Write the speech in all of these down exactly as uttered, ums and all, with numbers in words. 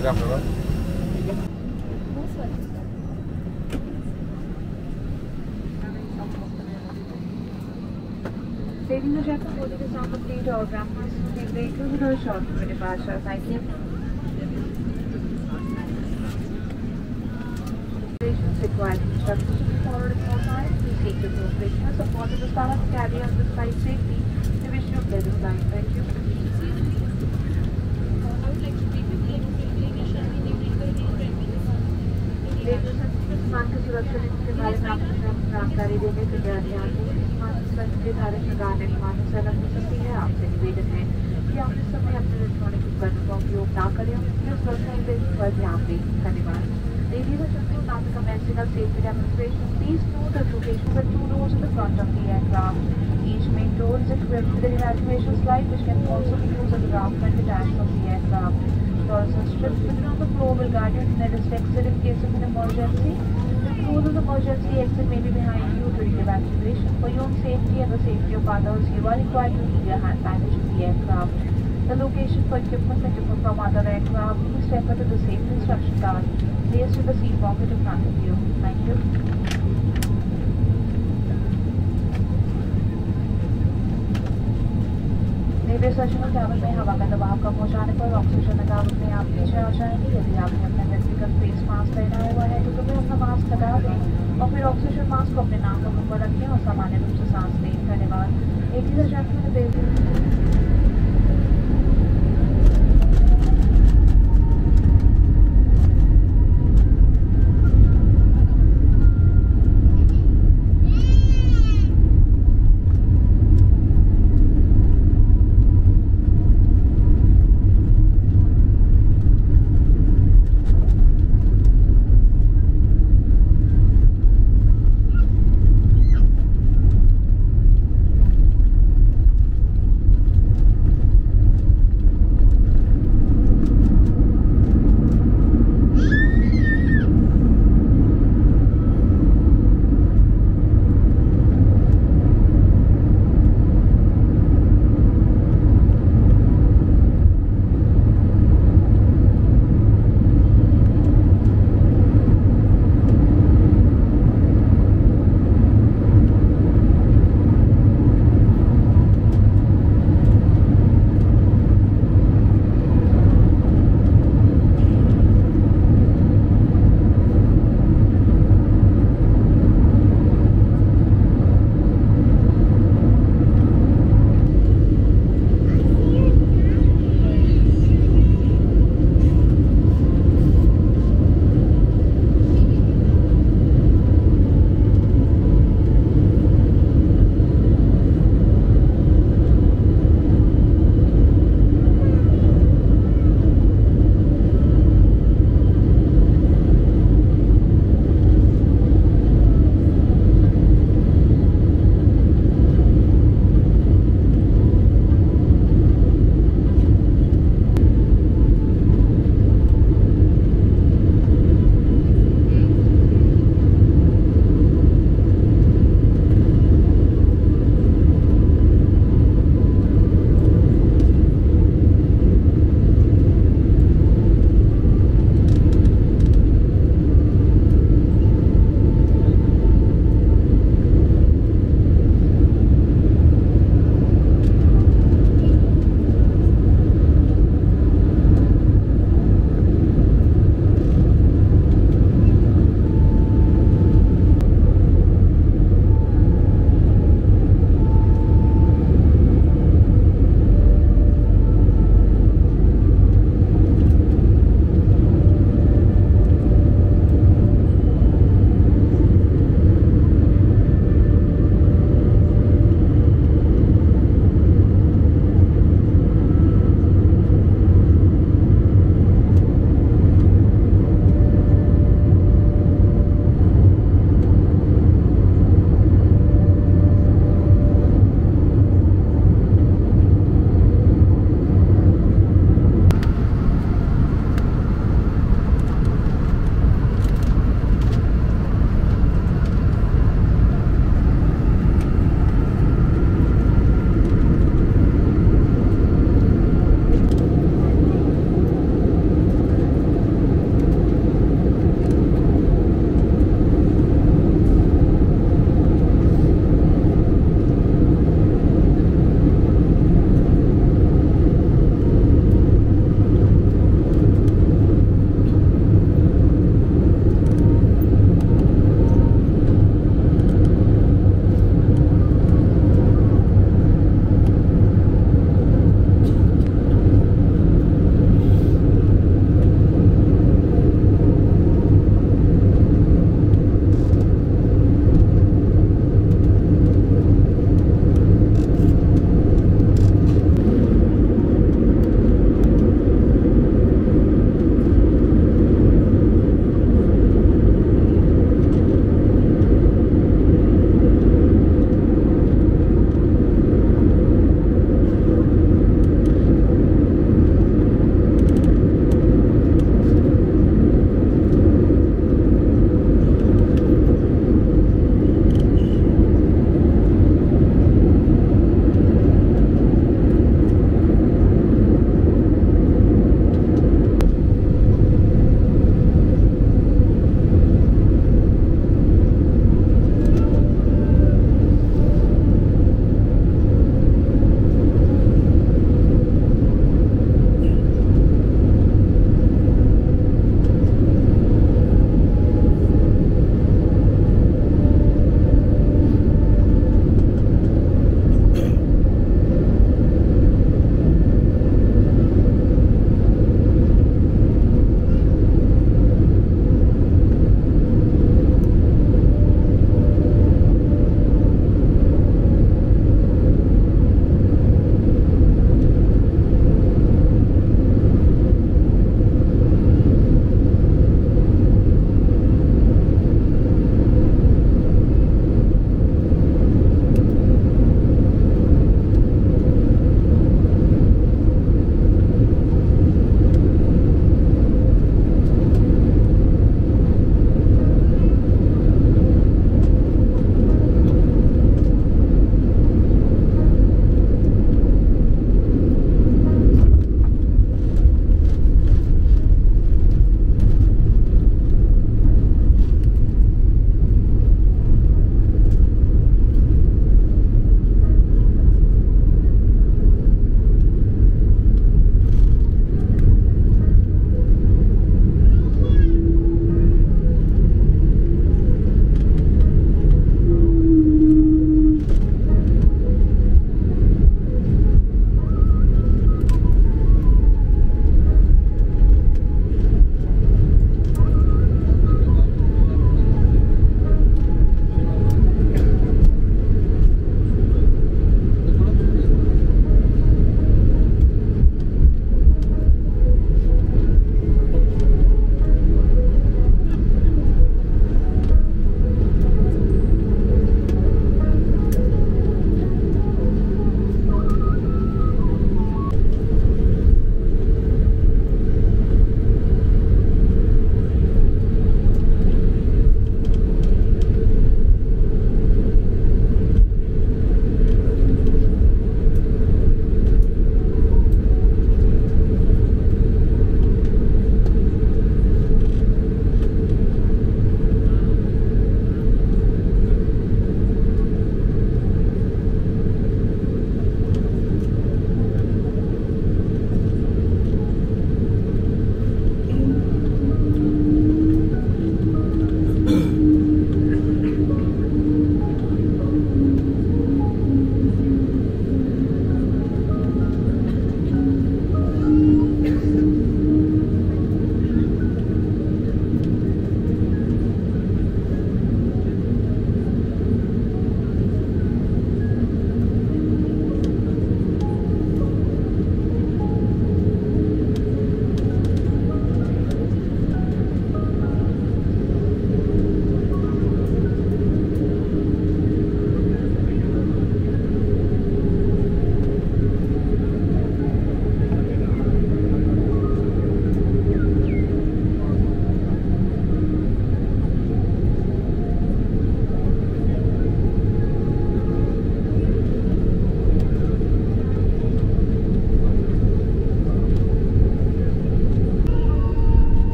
afterward. Ladies and gentlemen, boarding is now complete. All ground passengers in vehicles are short for departure. Thank you. Operations required instructions to be followed at all times. Please seek your cooperation and support of the staff to carry out this flight safely. We wish you a pleasant flight. Thank you. Ladies and gentlemen, विमान की सुरक्षा के बारे में आपको जानकारी देने के लिए ध्यान दें। विमान की सुरक्षा निर्धारित प्रकार विमानों से अलग हो सकती है। आपसे निवेदन है कि आप इस समय अपने इलेक्ट्रॉनिक उपकरणों का उपयोग न करें और अपनी सुरक्षा निर्देशों पर ध्यान दें। धन्यवाद। Ladies and gentlemen, now the conventional safety demonstration. Please note the location of the two doors at the front of the aircraft. Each main door is equipped with an evacuation slide, which can also be used as a ground when detached from the aircraft. Doors are stripped within on the floor will guide you to the nearest exit in case of an emergency. The closest emergency exit may be behind you during evacuation. For your own safety and the safety of others, you are required to leave your hand baggage in the aircraft. The location for equipment that differ from other aircraft, please refer to the safety instruction card placed in the seat pocket in front of you. Thank you. Railway station और cabin में हवा का दबाव कम हो जाने पर oxygen level में आप नीचे आ जाएंगे। यदि आपने अपना व्यक्तिगत फेस मास्क पहना हुआ है तो कृपया अपना मास्क हटा दें और फिर ऑक्सीजन मास्क को अपने नाक और मुंह पर रखें और सामान्य रूप से सांस लें। धन्यवाद। Ladies and gentlemen,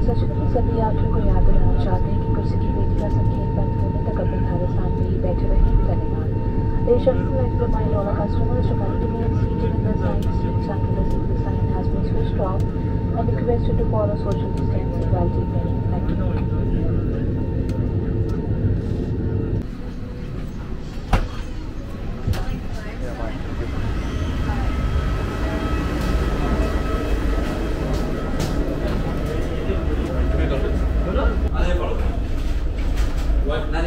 सच में सभी यात्रियों को याद दिलाना चाहते हैं कि कुर्सी की पेटी का संकेत बंद होने तक अपने धारे स्थान में ही बैठे रहें। धन्यवाद। They should like to remind all our customers to continue and seated in the assigned seats until the seat sign has been switched off and requested to follow social distancing while remaining. Thank you. What?